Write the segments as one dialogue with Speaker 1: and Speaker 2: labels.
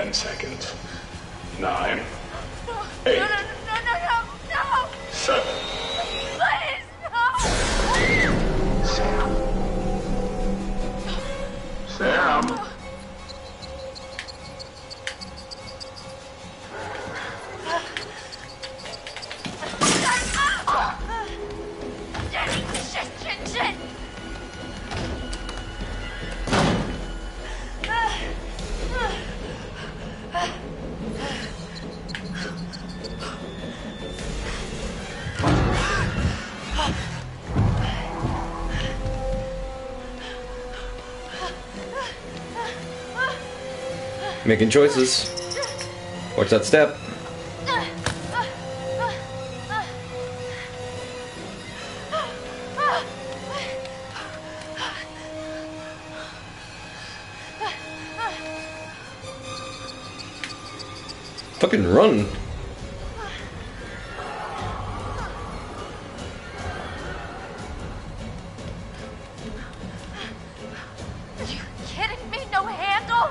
Speaker 1: 10 seconds. 9, 8,
Speaker 2: No.
Speaker 1: 7.
Speaker 2: Please, no.
Speaker 1: Sam.
Speaker 2: Shit.
Speaker 3: Making choices. Watch that step. Fucking run.
Speaker 2: Are you kidding me? No handle?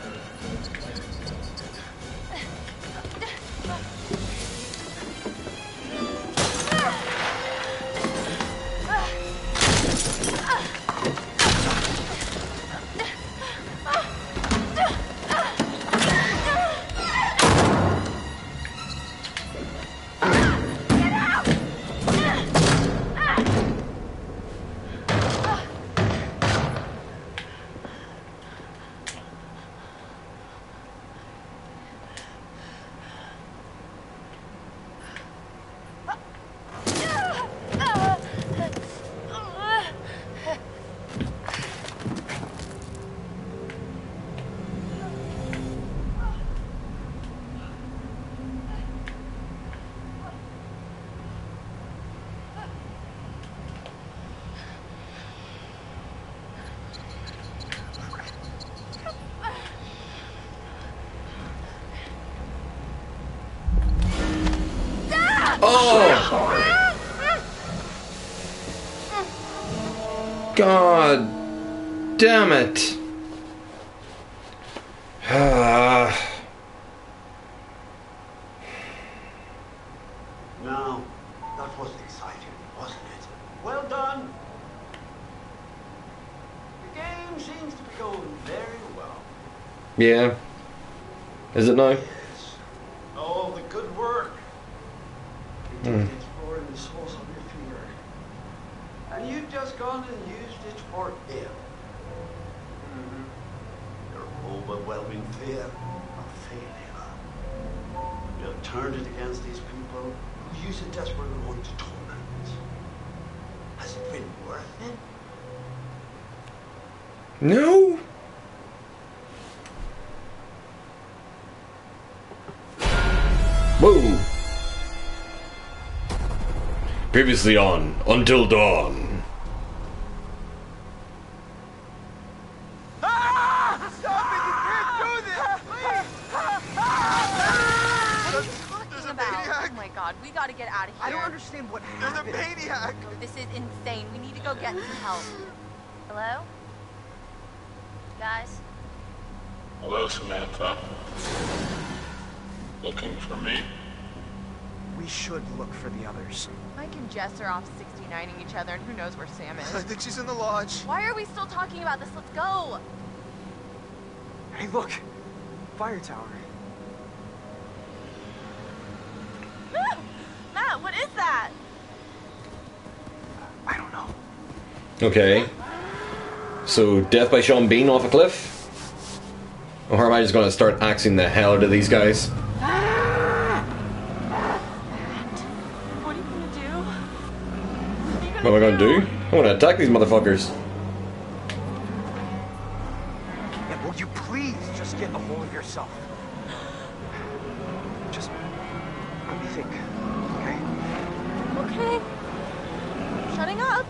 Speaker 3: God damn it.
Speaker 4: Now, that was exciting, wasn't it? Well done. The game seems to be going very well.
Speaker 3: Yeah. Is it now?
Speaker 4: Yes. Oh, the good work. You did it for the source of your fear. And you've just gone and used it for him. Your overwhelming fear of failure. You have turned it against these people who use it desperately want to torment. Has it been worth it?
Speaker 3: No. Whoa. Previously on Until Dawn.
Speaker 2: Oh my god, we gotta get out of here.
Speaker 5: I don't understand what happened.
Speaker 6: There's a maniac!
Speaker 2: This is insane. We need to go get some help. Hello? Guys?
Speaker 1: Hello, Samantha. Looking for me?
Speaker 5: We should look for the others.
Speaker 7: Mike and Jess are off 69ing each other, and who knows where Sam
Speaker 6: I
Speaker 7: is.
Speaker 6: think she's in the lodge.
Speaker 2: Why are we still talking about this? Let's go!
Speaker 5: Hey, look! Fire tower.
Speaker 2: Matt, what is that?
Speaker 5: I don't know.
Speaker 3: Okay. So, death by Sean Bean off a cliff? Or am I just gonna start axing the hell out of these guys?
Speaker 2: What are you gonna do?
Speaker 3: What am I gonna do? I wanna attack these motherfuckers.
Speaker 5: Yeah, will you please just get a hold of yourself? Just let me think, okay?
Speaker 2: Okay. Shutting up.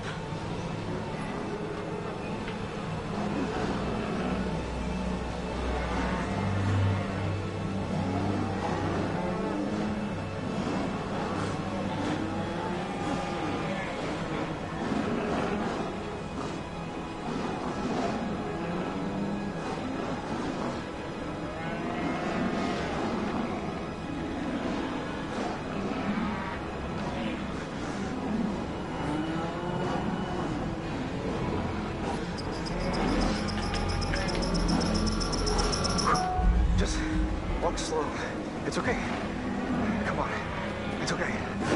Speaker 5: Walk slow. It's okay. Come on. It's okay.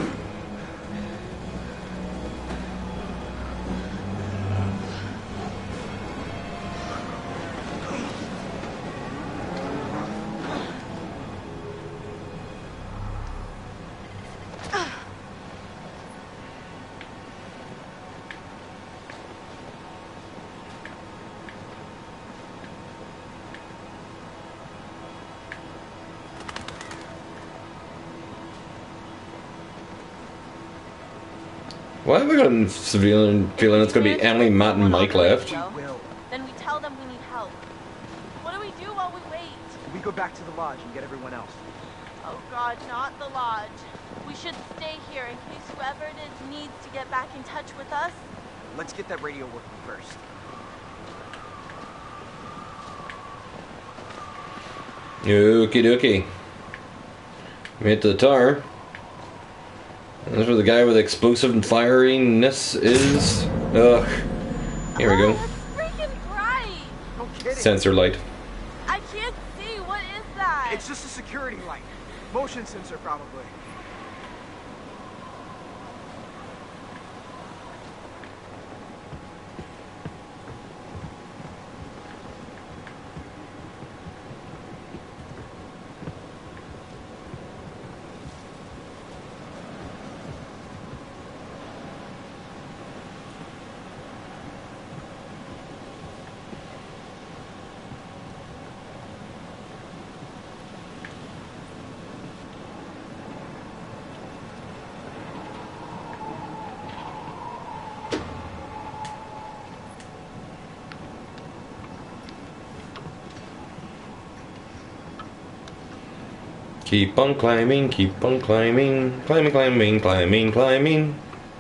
Speaker 3: Why have I got a feeling it's going to be Emily, Matt, and Mike left?
Speaker 5: Will.
Speaker 2: Then we tell them we need help. What do we do while we wait?
Speaker 5: We go back to the lodge and get everyone else.
Speaker 2: Oh God, not the lodge. We should stay here in case whoever it is needs to get back in touch with us.
Speaker 5: Let's get that radio working first.
Speaker 3: Okie dokie. We hit the tower. That's where the guy with explosive and fieriness is. Ugh. Here we go.
Speaker 2: It's freaking bright.
Speaker 5: No kidding.
Speaker 3: Sensor light.
Speaker 2: I can't see. What is that?
Speaker 5: It's just a security light. Motion sensor, probably.
Speaker 3: Keep on climbing, keep on climbing. Climbing, climbing, climbing, climbing.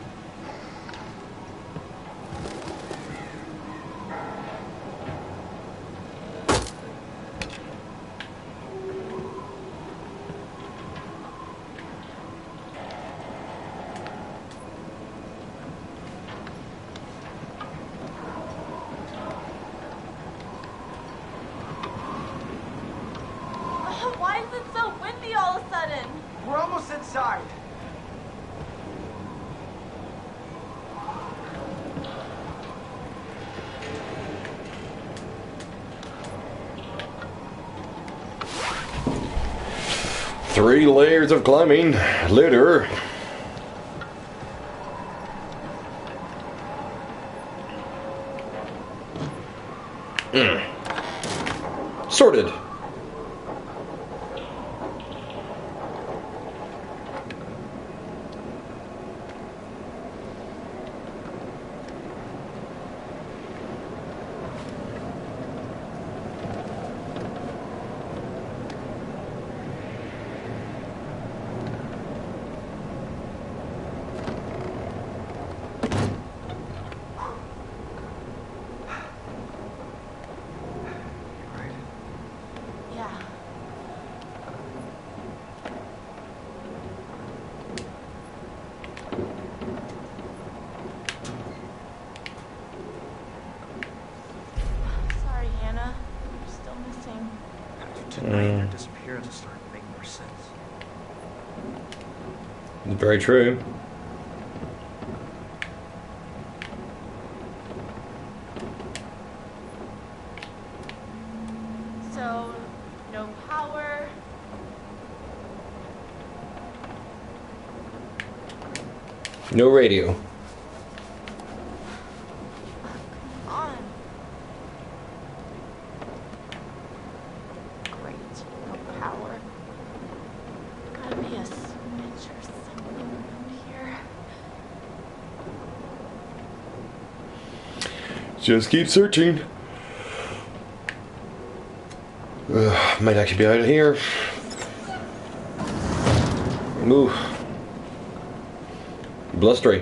Speaker 2: Why is it so windy all of a sudden?
Speaker 5: We're almost inside.
Speaker 3: Three layers of climbing later. Sorted.
Speaker 2: Yeah. Sorry, Hannah. You're still missing.
Speaker 5: Tonight, your disappearance is starting to make more sense.
Speaker 3: Very true.
Speaker 2: So, no power.
Speaker 3: No radio.
Speaker 2: Come on. Great. No power. Gotta be a switch or something around here.
Speaker 3: Just keep searching. Might actually be out of here. Ooh. Blustery.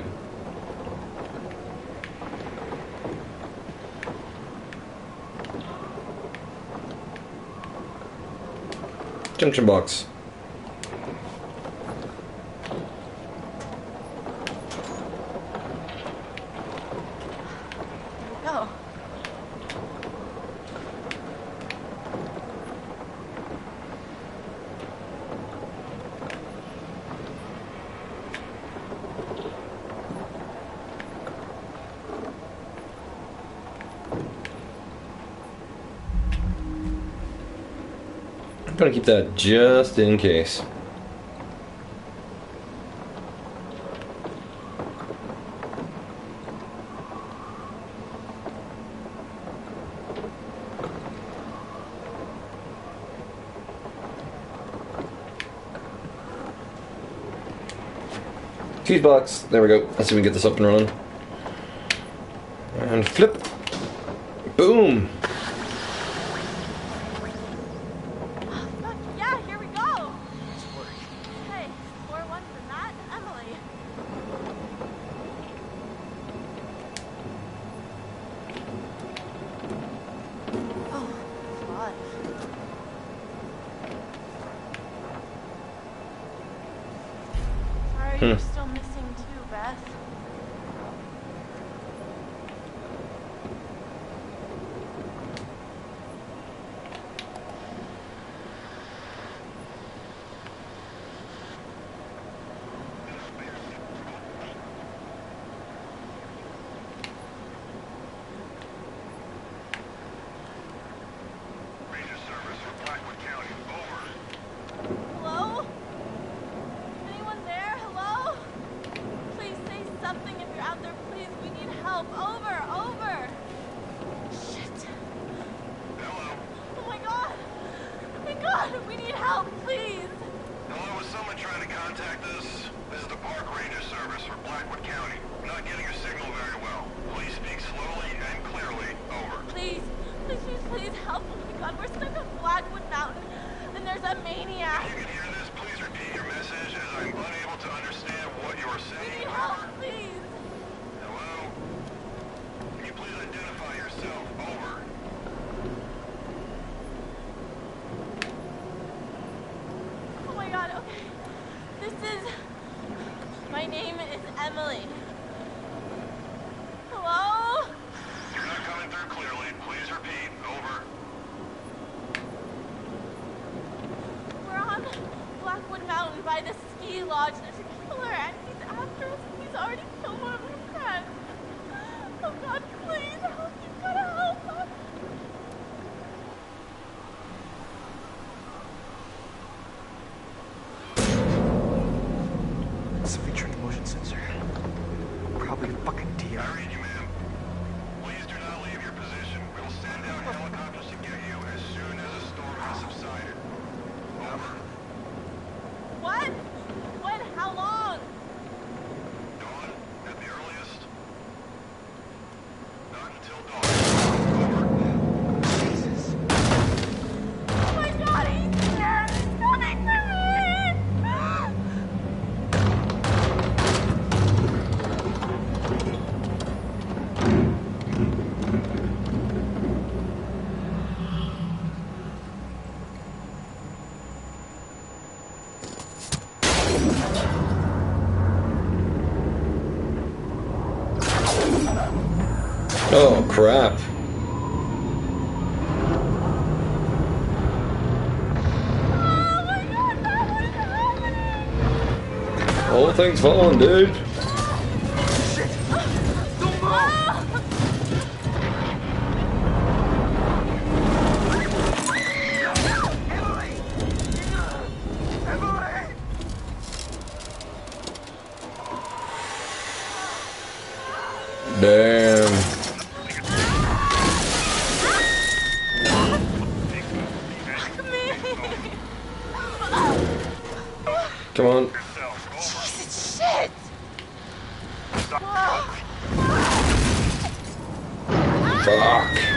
Speaker 3: Junction box.
Speaker 2: Go.
Speaker 3: gonna keep that just in case. Fuse box. There we go. Let's see if we can get this up and running. And flip. Boom.
Speaker 2: Yeah, here we go. Hey, score one for Matt and Emily. Oh, God. Sorry, you're still missing too, Beth.
Speaker 5: Ranger service for Blackwood County. Over.
Speaker 2: Hello? Anyone there? Hello? Please say something if you're out there. Please, we need help. Over, over. Shit.
Speaker 5: Hello.
Speaker 2: Oh my God. Oh my God, we need help, please.
Speaker 5: Hello, is someone trying to contact us? This is the Park Ranger service for Blackwood County. I'm not getting your signal very well. Please speak slowly and clearly. Over.
Speaker 2: Please, please, please, please help. Oh my God, we're stuck on Blackwood Mountain and there's a maniac.
Speaker 5: If you can hear this, please repeat your message as I'm unable to understand what you are
Speaker 2: We
Speaker 5: saying.
Speaker 2: need help, please.
Speaker 5: Hello? Can you please identify yourself? Over.
Speaker 2: Oh my God, okay. My name is Emily. Hello?
Speaker 5: You're not coming through clearly. Please repeat. Over.
Speaker 2: We're on Blackwood Mountain by the ski lodge. There's a killer and he's after us. He's already killed one of my friends. Oh God, please help. You've gotta help us.
Speaker 5: Something tricked motion sensor. Probably a fucking deer. I read you, ma'am. Please do not leave your position. We will send out helicopters to get you as soon as the storm has subsided. Over.
Speaker 2: What? When? How long?
Speaker 5: Dawn, at the earliest. Not until dawn. Over. Jesus.
Speaker 2: Oh my God, he's here. He's coming for me.
Speaker 3: Oh, crap.
Speaker 2: Oh my God, that was happening.
Speaker 3: Whole thing's falling, dude. Damn. Come on.
Speaker 2: Jesus, shit.
Speaker 3: Fuck.